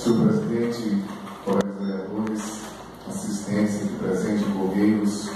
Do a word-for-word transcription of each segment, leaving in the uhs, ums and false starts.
senhor presidente, colegas vereadores, assistência aqui presente, blogueiros,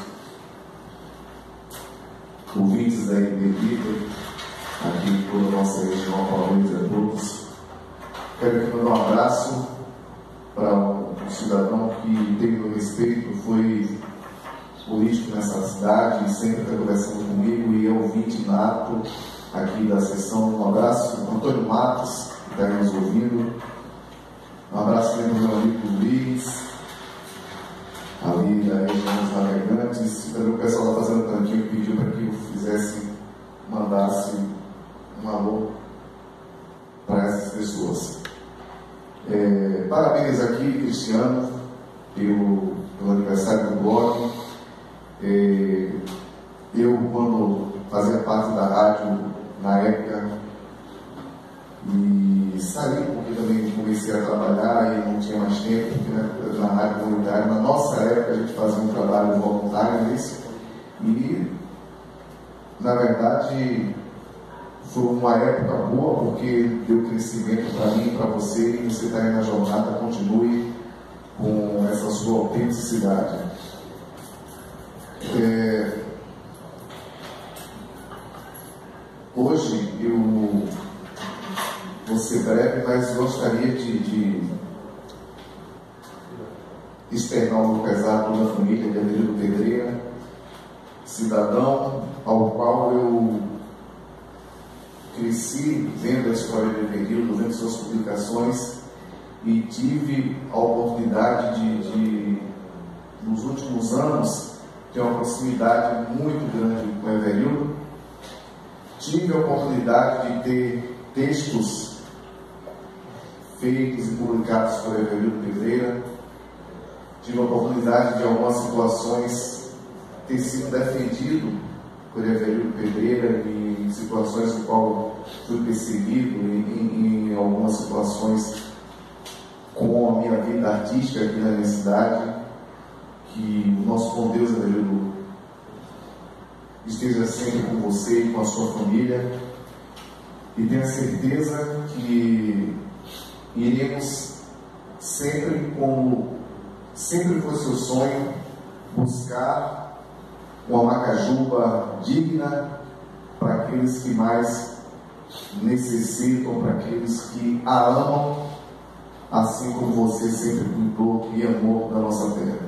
ouvintes da R B Vida, aqui em toda a nossa região, parabéns a todos. Quero aqui mandar um abraço para um cidadão que teve o respeito, foi político nessa cidade e sempre está conversando comigo e é ouvinte nato aqui da sessão. Um abraço, Antônio Matos, que está nos ouvindo. Um abraço para o meu amigo Luiz, ali da região dos navegantes. O pessoal está fazendo tanquinho e pediu para que eu fizesse, mandasse um alô para essas pessoas. É, parabéns aqui, Cristiano, pelo, pelo aniversário do blog. É, eu, quando fazia parte da rádio, na época, e saí porque também comecei a trabalhar e não tinha mais tempo, porque na, na rádio comunitária, na nossa época, a gente fazia um trabalho voluntário nisso, e, na verdade, foi uma época boa, porque deu crescimento para mim e para você, e você está aí na jornada, continue com essa sua autenticidade. É, hoje eu vou ser breve, mas gostaria de, de externar o meu pesar a toda a família de Avelino Pedreira, cidadão ao qual eu cresci vendo a história de Avelino, vendo suas publicações e tive a oportunidade de, de nos últimos anos, ter uma proximidade muito grande com Avelino. Tive a oportunidade de ter textos feitos e publicados por Avelino Pedreira. Tive a oportunidade de, em algumas situações, ter sido defendido por Avelino Pedreira e em situações no qual fui perseguido, em, em, em algumas situações com a minha vida artística aqui na minha cidade. Que o nosso bom Deus, Avelino, esteja sempre com você e com a sua família, e tenha certeza que iremos sempre, como sempre foi seu sonho, buscar uma Macajuba digna para aqueles que mais necessitam, para aqueles que a amam, assim como você sempre cuidou e amou da nossa terra.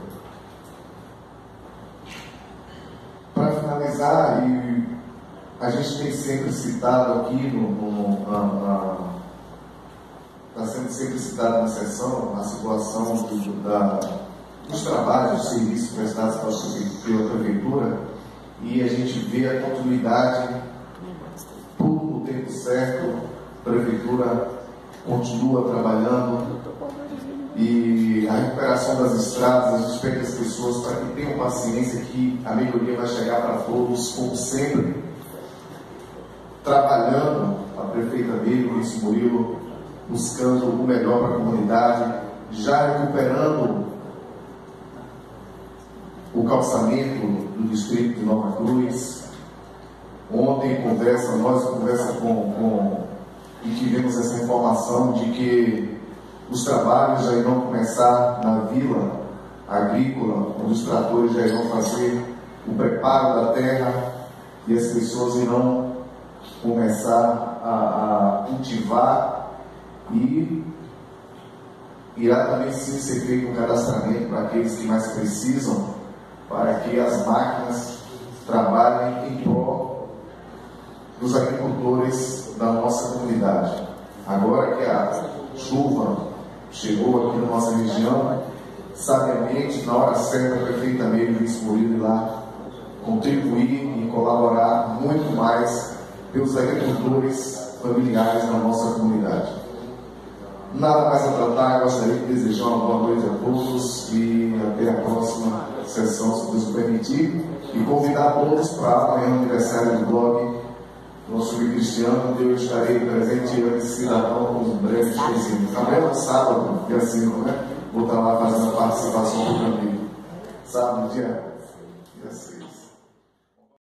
Para finalizar, e a gente tem sempre citado aqui, no, no, na, na, está sendo sempre citado na sessão, a situação do, da, dos trabalhos, dos serviços prestados pela Prefeitura, e a gente vê a continuidade, tudo no tempo certo, a Prefeitura continua trabalhando, e a recuperação das estradas, a gente pede às pessoas para que tenham paciência que a melhoria vai chegar para todos, como sempre, trabalhando a prefeita dele, Luiz Murilo, buscando o melhor para a comunidade, já recuperando o calçamento do distrito de Nova Cruz. Ontem, conversa, nós conversa com, com e tivemos essa informação de que os trabalhos já irão começar na vila agrícola, onde os tratores já irão fazer o preparo da terra e as pessoas irão começar a, a cultivar, e irá também sim ser feito um cadastramento para aqueles que mais precisam, para que as máquinas trabalhem em prol dos agricultores da nossa comunidade. Agora que a chuva chegou aqui na nossa região, sabiamente, na hora certa, a prefeita Meire Luiz Murilo ir lá contribuir e colaborar muito mais pelos agricultores familiares da nossa comunidade. Nada mais a tratar, gostaria de desejar uma boa noite a todos e até a próxima sessão, se Deus permitir, e convidar todos para amanhã o aniversário do blog nosso amigo Cristiano, onde eu estarei presente e esse cidadão com um breve esquecimento. Amanhã no sábado, dia cinco, né? Vou estar lá fazendo a participação do caminho. Sábado, dia cinco.